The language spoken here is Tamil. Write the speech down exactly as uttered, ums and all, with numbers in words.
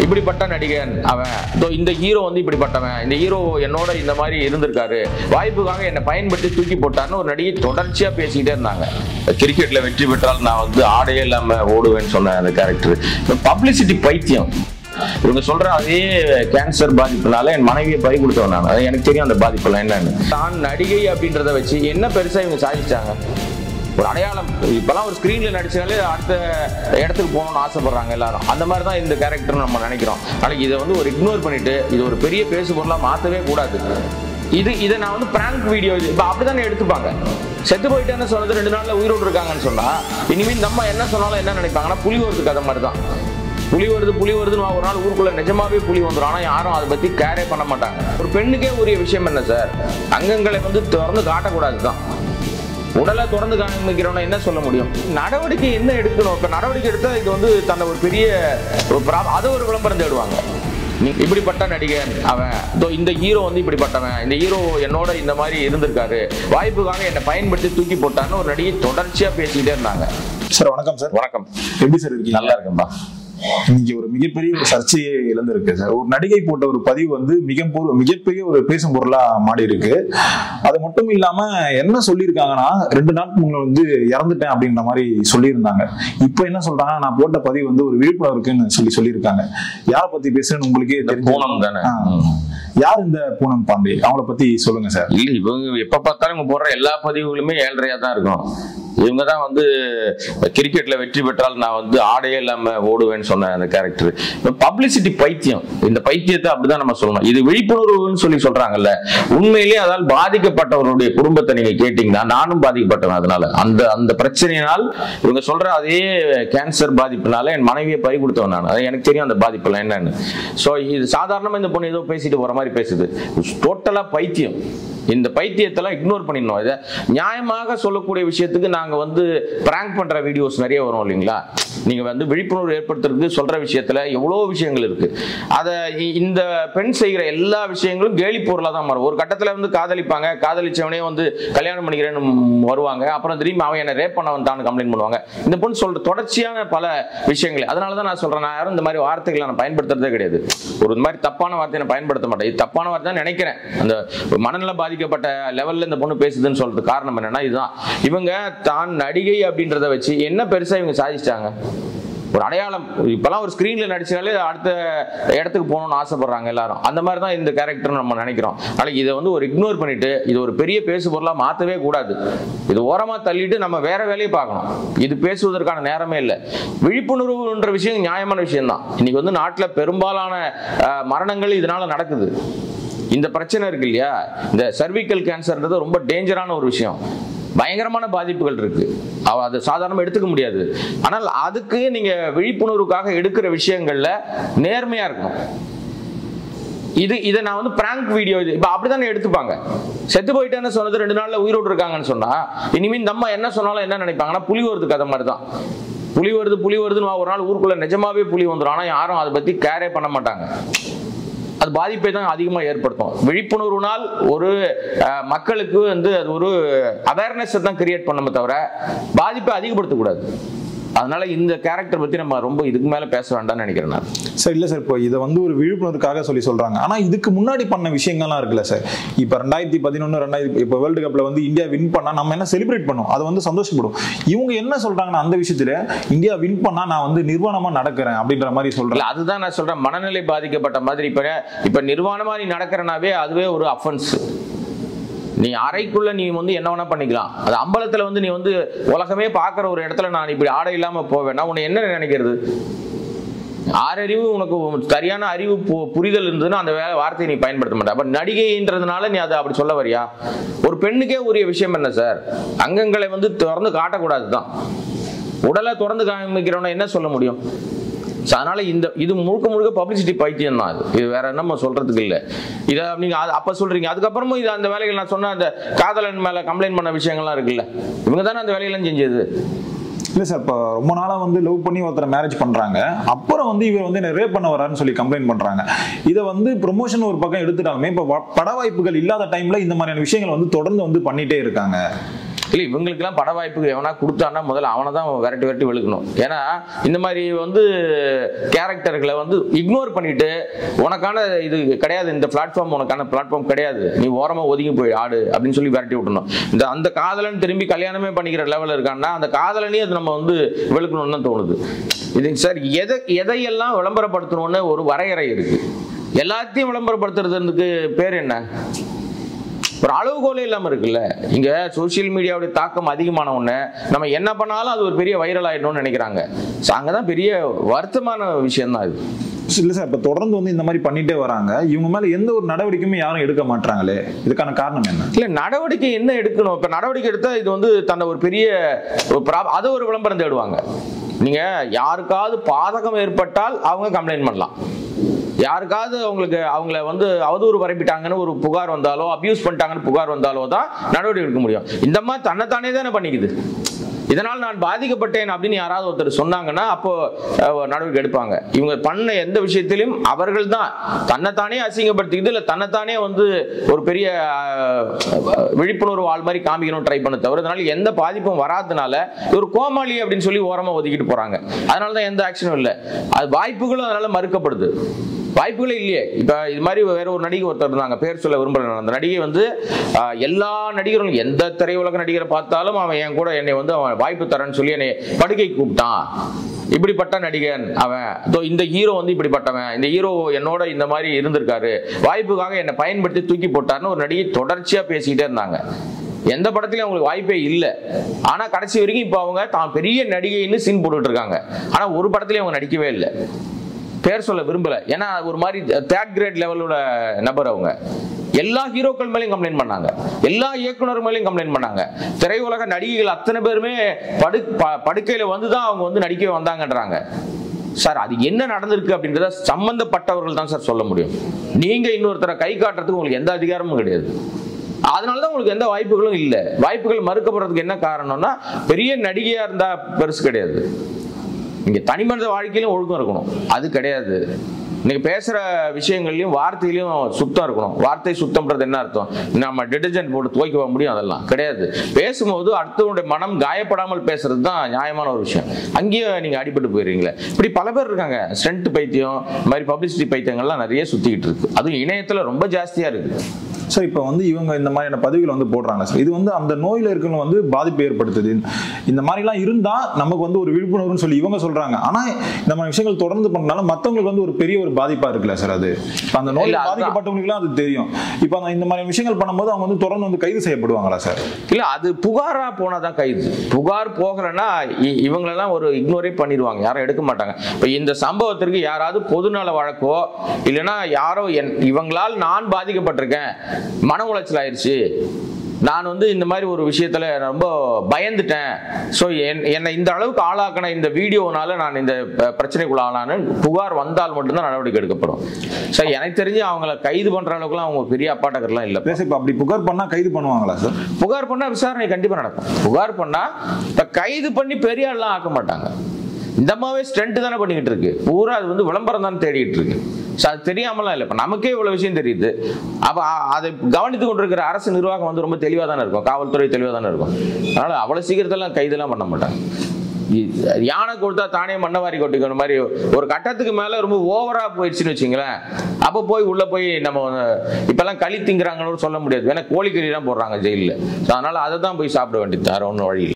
இப்படிப்பட்ட நடிகன் அவன், இந்த ஹீரோ வந்து இப்படிப்பட்டவன், இந்த ஹீரோ என்னோட இந்த மாதிரி இருந்திருக்காரு, வாய்ப்புக்காக என்னை பயன்படுத்தி தூக்கி போட்டான்னு ஒரு நடிகை தொடர்ச்சியா பேசிக்கிட்டே இருந்தாங்க. கிரிக்கெட்ல வெற்றி பெற்றால் நான் வந்து ஆடையே இல்லாம ஓடுவேன்னு சொன்ன அந்த கேரக்டர் பப்ளிசிட்டி பைத்தியம். இவங்க சொல்ற அதே கேன்சர் பாதிப்புனால என் மனைவியை பறி கொடுத்தவன் நான். அது எனக்கு தெரியும் அந்த பாதிப்புலாம் என்னன்னு. தான் நடிகை அப்படின்றத வச்சு என்ன பெருசா இவங்க சாதிச்சாங்க? ஒரு அடையாளம். இப்பெல்லாம் ஒரு ஸ்கிரீன்ல நடிச்சாலே அடுத்த இடத்துக்கு போகணும்னு ஆசைப்படுறாங்க எல்லாரும். அந்த மாதிரி தான் இந்த கேரக்டர் நம்ம நினைக்கிறோம். நாளைக்கு இதை வந்து ஒரு இக்னோர் பண்ணிட்டு இது ஒரு பெரிய பேசு பொருளா மாற்றவே கூடாது. இது இதை நான் வந்து பிராங்க் வீடியோ இது இப்போ அப்படித்தானே எடுத்துப்பாங்க. செத்து போயிட்டேன்னு சொன்னது ரெண்டு நாள்ல உயிரோடு இருக்காங்கன்னு சொன்னா இனிமேல் நம்ம என்ன சொன்னாலும் என்ன நினைப்பாங்கன்னா புலி வருது கதை மாதிரி தான். புலி வருது புலி வருதுன்னு ஒரு நாள் ஊருக்குள்ள நிஜமாவே புலி வந்துடும். ஆனால் யாரும் அதை பத்தி கேரே பண்ண மாட்டாங்க. ஒரு பெண்ணுக்கே உரிய விஷயம் என்ன சார்? அங்கங்களை வந்து திறந்து காட்டக்கூடாது தான். உடலை தொடர்ந்து காமிக்கிறவன என்ன சொல்ல முடியும்? நடவடிக்கை என்ன எடுக்கணும்? இப்ப நடவடிக்கை எடுத்தா இது வந்து தன்னை ஒரு பெரிய அதை ஒரு விளம்பரம் தேடுவாங்க. இப்படிப்பட்ட நடிகன் அவன், இந்த ஹீரோ வந்து இப்படிப்பட்டவன், இந்த ஹீரோ என்னோட இந்த மாதிரி இருந்திருக்காரு, வாய்ப்புக்காக என்னை பயன்படுத்தி தூக்கி போட்டான்னு ஒரு நடிகை தொடர்ச்சியா பேசிக்கிட்டே இருந்தாங்க. சார் வணக்கம். சார் வணக்கம். எப்படி சார் இருக்கீங்க? நல்லா இருக்கேன்பா. இன்னைக்கு ஒரு மிகப்பெரிய ஒரு சர்ச்சையே இழந்திருக்கு சார். ஒரு நடிகை போட்ட ஒரு பதிவு வந்து மிக மிகப்பெரிய ஒரு பேசும் பொருளா மாறி இருக்கு. அது மட்டும் இல்லாம என்ன சொல்லியிருக்காங்கன்னா, ரெண்டு நாட்கள் முன்னாடி வந்து இறந்துட்டேன் அப்படின்ற மாதிரி சொல்லியிருந்தாங்க. இப்போ என்ன சொல்றாங்க, நான் போட்ட பதிவு வந்து ஒரு விழிப்புணர்வுக்குன்னு சொல்லி சொல்லியிருக்காங்க. யாரை பத்தி பேசுறேன்னு உங்களுக்கே தெரியும் தானே? யார் இந்த பூனம் பாண்டே? அவங்கள பத்தி சொல்லுங்க சார். இல்ல இவங்க எப்ப பார்த்தாலும் இவங்க போடுற எல்லா பதிவுகளுமே ஏழ்றையா தான் இருக்கும். இவங்க தான் வந்து கிரிக்கெட்ல வெற்றி பெற்றால் நான் வந்து ஆடையே இல்லாம ஓடுவேன்னு சொன்ன அந்த கேரக்டர் பப்ளிசிட்டி பைத்தியம். இந்த பைத்தியத்தை அப்படிதான் நம்ம சொல்லணும். இது விழிப்புணர்வுன்னு சொல்லி சொல்றாங்கல்ல, உண்மையிலேயே அதால் பாதிக்கப்பட்டவருடைய குடும்பத்தை நீங்க கேட்டீங்கன்னா நானும் பாதிக்கப்பட்டவன். அதனால அந்த அந்த பிரச்சனையினால் இவங்க சொல்ற அதே கேன்சர் பாதிப்புனால என் மனைவியை பறி கொடுத்தவன் நான். அது எனக்கு தெரியும் அந்த பாதிப்புலாம் என்னன்னு. ஸோ இது சாதாரணமா இந்த பொண்ணு ஏதோ பேசிட்டு போற மாதிரி பேசுது. டோட்டலா பைத்தியம். இந்த பைத்தியத்தெல்லாம் இக்னோர் பண்ணிடணும். இதை நியாயமாக சொல்லக்கூடிய விஷயத்துக்கு நாங்க வந்து பிராங்க் பண்ற வீடியோஸ் நிறைய வரும் இல்லைங்களா? நீங்க வந்து விழிப்புணர்வு ஏற்படுத்துறதுக்கு சொல்ற விஷயத்துல எவ்வளவு விஷயங்கள் இருக்கு. அதை இந்த பெண் செய்கிற எல்லா விஷயங்களும் கேலி பொருளா தான் மாறும். ஒரு கட்டத்துல வந்து காதலிப்பாங்க, காதலிச்சவனே வந்து கல்யாணம் பண்ணிக்கிறேன்னு வருவாங்க, அப்புறம் திரும்பி அவன் என்ன ரேப் பண்ண வந்தான்னு கம்ப்ளைண்ட் பண்ணுவாங்க. இந்த பொண்ணு சொல்ற தொடர்ச்சியான பல விஷயங்கள். அதனாலதான் நான் சொல்றேன், நான் யாரும் இந்த மாதிரி வார்த்தைகளை நான் பயன்படுத்துறதே கிடையாது. ஒரு இந்த மாதிரி தப்பான வார்த்தையை நான் பயன்படுத்த மாட்டேன். இது தப்பான வார்த்தை தான் நினைக்கிறேன். அந்த மனநல பாதிக்கப்பட்ட லெவல்ல இந்த பொண்ணு பேசுதுன்னு சொல்றது காரணம் என்னன்னா இதுதான். இவங்க தான் நடிகை அப்படின்றத வச்சு என்ன பெருசா இவங்க சாதிச்சிட்டாங்க? ஒரு அடையாளம். இப்பெல்லாம் ஒரு ஸ்கிரீன்ல நடிச்சாலே அடுத்த இடத்துக்கு போகணும்னு ஆசைப்படுறாங்க எல்லாரும். அந்த மாதிரி தான் இந்த கேரக்டர் நம்ம நினைக்கிறோம். நாளைக்கு இதை வந்து ஒரு இக்னோர் பண்ணிட்டு இது ஒரு பெரிய பேசு பொருளா மாற்றவே கூடாது. இது ஓரமா தள்ளிட்டு நம்ம வேற வேலையை பார்க்கணும். இது பேசுவதற்கான நேரமே இல்லை. விழிப்புணர்வுன்ற விஷயம் நியாயமான விஷயம் தான். இன்னைக்கு வந்து நாட்டில் பெரும்பாலான மரணங்கள் இதனால நடக்குது. இந்த பிரச்சனை இருக்கு இல்லையா, இந்த சர்விக்கல் கேன்சர்ன்றது ரொம்ப டேஞ்சரான ஒரு விஷயம். பயங்கரமான பாதிப்புகள் இருக்கு. அது சாதாரணமா எடுத்துக்க முடியாது. ஆனால் அதுக்கு நீங்க விழிப்புணர்வுக்காக எடுக்கிற விஷயங்கள்ல நேர்மையா இருக்கணும். இது இதை நான் வந்து பிராங்க் வீடியோ இது இப்ப அப்படித்தானே எடுத்துப்பாங்க. செத்து போயிட்டேன்னு சொன்னது ரெண்டு நாள்ல உயிரோடு இருக்காங்கன்னு சொன்னா இனிமேல் நம்ம என்ன சொன்னாலும் என்ன நினைப்பாங்கன்னா புலி வருது கதை மாதிரி தான். புலி வருது புலி வருதுன்னு ஒரு நாள் ஊருக்குள்ள நிஜமாவே புலி வந்துடும். ஆனா யாரும் அதை பத்தி கேரே பண்ண மாட்டாங்க. அது பாதிப்பை தான் அதிகமாக ஏற்படுத்தும். விழிப்புணர்வுனால் ஒரு மக்களுக்கு வந்து அது ஒரு அவேர்னஸ் தான் கிரியேட் பண்ணணுமே தவிர பாதிப்பை அதிகப்படுத்தக்கூடாது. அதனால இந்த கேரக்டர் பத்தி நம்ம ரொம்ப இதுக்கு மேல பேச வேண்டாம்னு நினைக்கிறேன் நான். சார் இல்ல சார், இப்போ இதை வந்து ஒரு விழிப்புணர்வுக்காக சொல்லி சொல்றாங்க. ஆனா இதுக்கு முன்னாடி பண்ண விஷயங்கள்லாம் இருக்குல்ல சார். இப்ப ரெண்டாயிரத்தி பதினொன்னு ரெண்டாயிரத்தி இப்ப வேர்ல்டு கப்ல வந்து இந்தியா வின் பண்ணா நம்ம என்ன செலிப்ரேட் பண்ணுவோம், அதை வந்து சந்தோஷப்படும். இவங்க என்ன சொல்றாங்கன்னா அந்த விஷயத்துல இந்தியா வின் பண்ணா நான் வந்து நிர்வாணமா நடக்கிறேன் அப்படின்ற மாதிரி சொல்றேன். அதுதான் நான் சொல்றேன், மனநிலை பாதிக்கப்பட்ட மாதிரி. இப்ப இப்ப நிர்வாணமா நீ நடக்கிறனாவே அதுவே ஒரு அஃபென்ஸ். நீ அறைக்குள்ள நீ வந்து என்ன வேணா பண்ணிக்கலாம். அது அம்பலத்துல வந்து நீ வந்து உலகமே பாக்குற ஒரு இடத்துல நான் இப்படி ஆடை இல்லாம போவேன்னா உன்னை என்ன நினைக்கிறது? ஆறறிவு உனக்கு சரியான அறிவு புரிதல் இருந்ததுன்னா அந்த வார்த்தையை நீ பயன்படுத்த மாட்ட. அப்ப நடிகைன்றதுனால நீ அதை அப்படி சொல்ல வரியா? ஒரு பெண்ணுக்கே உரிய விஷயம் என்ன சார்? அங்கங்களை வந்து திறந்து காட்டக்கூடாதுதான். உடலை திறந்து காமிக்கிறவன என்ன சொல்ல முடியும்? அதனால இந்த இது முழுக்க முழுக்க பப்ளிசிட்டி பைத்தியம் தான். அது இது வேற என்ன சொல்றதுக்கு இல்லை. இதை நீங்க அப்ப சொல்றீங்க, அதுக்கப்புறமும் இது அந்த வேலைகள் நான் சொன்ன அந்த காதலன் மேல கம்ப்ளைண்ட் பண்ண விஷயங்கள்லாம் இருக்குல்ல, இவங்க தானே அந்த வேலையெல்லாம் செஞ்சது. இல்ல சார், இப்போ ரொம்ப நாளா வந்து லவ் பண்ணி ஒருத்தர் மேரேஜ் பண்றாங்க, அப்புறம் வந்து இவர் வந்து என்ன ரேப் பண்ண வரான்னு சொல்லி கம்ப்ளைண்ட் பண்றாங்க. இதை வந்து ப்ரொமோஷன் ஒரு பக்கம் எடுத்துட்டாலுமே இப்போ பட வாய்ப்புகள் இல்லாத டைம்ல இந்த மாதிரியான விஷயங்கள் வந்து தொடர்ந்து வந்து பண்ணிட்டே இருக்காங்க. இல்லை இவங்களுக்கெல்லாம் பட வாய்ப்பு எவனா கொடுத்தான்னா முதல்ல அவனை தான் விரட்டி விரட்டி வெளுக்கணும். ஏன்னா இந்த மாதிரி வந்து கேரக்டர்களை வந்து இக்னோர் பண்ணிட்டு உனக்கான இது கிடையாது, இந்த பிளாட்ஃபார்ம் உனக்கான பிளாட்ஃபார்ம் கிடையாது, நீ ஓரமா ஒதுங்கி போய் ஆடு அப்படின்னு சொல்லி விரட்டி விட்டணும். இந்த அந்த காதலன் திரும்பி கல்யாணமே பண்ணிக்கிற லெவலில் இருக்கான்னா அந்த காதலனையும் அது நம்ம வந்து வெளுக்கணும்னு தான் தோணுது. இது சார் எதை எதையெல்லாம் விளம்பரப்படுத்தணும்னு ஒரு வரையறை இருக்கு. எல்லாத்தையும் விளம்பரப்படுத்துறதுக்கு பேர் என்ன? ஒரு அளவுகோலே இல்லாம இருக்குல்ல. இங்க சோசியல் மீடியாவுடைய தாக்கம் அதிகமான ஒண்ணு நம்ம என்ன பண்ணாலும் அது ஒரு பெரிய வைரல் ஆயிடணும்னு நினைக்கிறாங்க. அங்கதான் பெரிய வருத்தமான விஷயம் தான் இது. இல்ல சார், இப்ப தொடர்ந்து வந்து இந்த மாதிரி பண்ணிட்டே வராங்க, இவங்க மேல எந்த ஒரு நடவடிக்கையுமே யாரும் எடுக்க மாட்டாங்களே, இதுக்கான காரணம் என்ன? இல்ல நடவடிக்கை என்ன எடுக்கணும்? இப்ப நடவடிக்கை எடுத்தா இது வந்து தன்னை ஒரு பெரிய அதை ஒரு விளம்பரம் தேடுவாங்க. நீங்க யாருக்காவது பாதகம் ஏற்பட்டால் அவங்க கம்ப்ளைண்ட் பண்ணலாம். யாருக்காவது அவங்களுக்கு அவங்கள வந்து அவதூறு பரப்பிட்டாங்கன்னு ஒரு புகார் வந்தாலோ அபியூஸ் பண்ணிட்டாங்கன்னு புகார் வந்தாலோ தான் நடவடிக்கை எடுக்க முடியும். இந்த மாதிரி தன்னைத்தானே தானே பண்ணிக்குது. இதனால் நான் பாதிக்கப்பட்டேன் அப்படின்னு யாராவது ஒருத்தர் சொன்னாங்கன்னா அப்போ நடவடிக்கை எடுப்பாங்க. இவங்க பண்ண எந்த விஷயத்திலும் அவர்கள் தான் தன்னைத்தானே அசிங்கப்படுத்திக்கிது, இல்லை தன்னைத்தானே வந்து ஒரு பெரிய விழிப்புணர்வு ஆள் மாதிரி காமிக்கணும் ட்ரை பண்ண தவிர இதனால எந்த பாதிப்பும் வராதனால ஒரு கோமாளி அப்படின்னு சொல்லி ஓரமா ஒதுக்கிட்டு போறாங்க. அதனால தான் எந்த ஆக்ஷனும் இல்லை. அது வாய்ப்புகளும் அதனால மறுக்கப்படுது. வாய்ப்புகளே இல்லையே. இப்ப இது மாதிரி வேற ஒரு நடிகை ஒருத்தர் இருந்தாங்க, பேர் சொல்ல விரும்புறேன். அந்த நடிகை வந்து எல்லா நடிகரும் எந்த திரையுலக நடிகரை பார்த்தாலும் அவன் என் கூட என்னை வந்து அவன் வாய்ப்பு தரேன்னு சொல்லி என்னை படுகை கூப்பிட்டான். இப்படிப்பட்ட நடிகன் அவன், இந்த ஹீரோ வந்து இப்படிப்பட்டவன், இந்த ஹீரோ என்னோட இந்த மாதிரி இருந்திருக்காரு, வாய்ப்புக்காக என்னை பயன்படுத்தி தூக்கி போட்டாருன்னு ஒரு நடிகை தொடர்ச்சியா பேசிக்கிட்டே இருந்தாங்க. எந்த படத்துலயும் அவங்களுக்கு வாய்ப்பே இல்லை. ஆனா கடைசி வரைக்கும் இப்ப அவங்க தான் பெரிய நடிகைன்னு சீன் போட்டுட்டு இருக்காங்க. ஆனா ஒரு படத்துலயும் அவங்க நடிக்கவே இல்லை. பேர் சொல்ல விரும்பல, ஏன்னா ஒரு மாதிரி தேர்ட் கிரேட் லெவலோட நபர் அவங்க. எல்லா ஹீரோக்கள் மேலேயும் கம்ப்ளைண்ட் பண்ணாங்க, எல்லா இயக்குனர் மேலேயும் கம்ப்ளைண்ட் பண்ணாங்க. திரையுலக நடிகைகள் அத்தனை பேருமே படு படுக்கையில வந்துதான் அவங்க வந்து நடிக்கவே வந்தாங்கன்றாங்க. சார் அது என்ன நடந்திருக்கு அப்படின்றத சம்பந்தப்பட்டவர்கள் தான் சார் சொல்ல முடியும். நீங்க இன்னொருத்தரை கை காட்டுறதுக்கு உங்களுக்கு எந்த அதிகாரமும் கிடையாது. அதனாலதான் உங்களுக்கு எந்த வாய்ப்புகளும் இல்லை. வாய்ப்புகள் மறுக்கப்படுறதுக்கு என்ன காரணம்னா பெரிய நடிகையா இருந்தா பெருசு கிடையாது. நீங்க தனி மனித வாழ்க்கையிலும் ஒழுக்கம் இருக்கணும், அது கிடையாது. நீங்க பேசுற விஷயங்கள்லயும் வார்த்தையிலும் சுத்தம் இருக்கணும். வார்த்தை சுத்தம்ன்றது என்ன அர்த்தம்? நம்ம டிடர்ஜென்ட் போட்டு துவைக்க முடியும், அதெல்லாம் கிடையாது. பேசும்போது அடுத்தவனுடைய மனம் காயப்படாமல் பேசுறது தான் நியாயமான ஒரு விஷயம். அங்கேயே நீங்க அடிபட்டு போயிருக்கீங்களே. இப்படி பல பேர் இருக்காங்க. ஸ்ட்ரென்த் பைத்தியம், இந்த மாதிரி பப்ளிசிட்டி பைத்தியங்கள்லாம் நிறைய சுத்திக்கிட்டு இருக்கு. அதுவும் இணையத்துல ரொம்ப ஜாஸ்தியா இருக்கு. சார் இப்போ வந்து இவங்க இந்த மாதிரியான பதிவுகள் வந்து போடுறாங்க சார், இது வந்து அந்த நோயில இருக்கவங்க வந்து பாதிப்பு ஏற்படுத்துது. இந்த மாதிரிலாம் இருந்தா நமக்கு வந்து ஒரு விழிப்புணர்வுன்னு சொல்லி இவங்க சொல்றாங்க. ஆனா இந்த மாதிரி விஷயங்கள் தொடர்ந்து பண்ணனால மற்றவங்களுக்கு வந்து ஒரு பெரிய ஒரு பாதிப்பா இருக்குல்ல சார். அது அந்த நோயில் பாதிக்கப்பட்டவங்களுக்குலாம் அது தெரியும். இப்போ அந்த இந்த மாதிரி விஷயங்கள் பண்ணும்போது அவங்க வந்து தொடர்ந்து வந்து கைது செய்யப்படுவாங்களா சார்? இல்ல, அது புகாரா போனாதான் கைது. புகார் போகலன்னா இவங்களெல்லாம் ஒரு இக்னோரே பண்ணிடுவாங்க, யாரும் எடுக்க மாட்டாங்க. இப்போ இந்த சம்பவத்திற்கு யாராவது பொதுநல வழக்கோ இல்லைன்னா யாரோ இவங்களால் நான் பாதிக்கப்பட்டிருக்கேன், மன உளைச்சல் ஆயிடுச்சு, நான் வந்து இந்த மாதிரி ஒரு விஷயத்துல ரொம்ப பயந்துட்டேன், ஸோ என்னை இந்த அளவுக்கு ஆளாக்கின இந்த வீடியோனால நான் இந்த பிரச்சனைக்குள்ள ஆளானு புகார் வந்தால் மட்டும்தான் நடவடிக்கை எடுக்கப்படும். ஸோ எனக்கு தெரிஞ்சு அவங்கள கைது பண்ற அளவுக்குலாம் அவங்க பெரிய அப்பாட்டக்கர்லாம் இல்லை. இப்போ அப்படி புகார் பண்ணா கைது பண்ணுவாங்களா சார்? புகார் பண்ணா விசாரணை கண்டிப்பா நடக்கும். புகார் பண்ணா இப்ப கைது பண்ணி பெரிய ஆள்லாம் ஆக்க மாட்டாங்க. இந்த அம்மாவே ஸ்ட்ரென்ட் தானே பண்ணிக்கிட்டு இருக்கு, பூரா அது வந்து விளம்பரம் தானே தேடிட்டு இருக்கு. அது தெரியாமலாம் இல்லை. இப்போ நமக்கே இவ்வளவு விஷயம் தெரியுது. அப்போ அதை கவனித்து கொண்டிருக்கிற அரசு நிர்வாகம் வந்து ரொம்ப தெளிவாக தானே இருக்கும், காவல்துறை தெளிவாக தானே இருக்கும். அதனால அவ்வளவு சீக்கிரத்தெல்லாம் கைதெல்லாம் பண்ண மாட்டாங்க. யானை கொடுத்தா தானே மண்ணவாரி கொட்டிக்கிற மாதிரி ஒரு கட்டத்துக்கு மேல ரொம்ப ஓவரா போயிடுச்சுன்னு வச்சுங்களேன், அப்போ போய் உள்ள போய் நம்ம இப்பெல்லாம் களி திங்கிறாங்கன்னு சொல்ல முடியாது. ஏன்னா கோழிக்கறி தான் போடுறாங்க ஜெயிலில். அதனால அதை தான் போய் சாப்பிட வேண்டியது, வேற ஒன்றும் வழி இல்லை.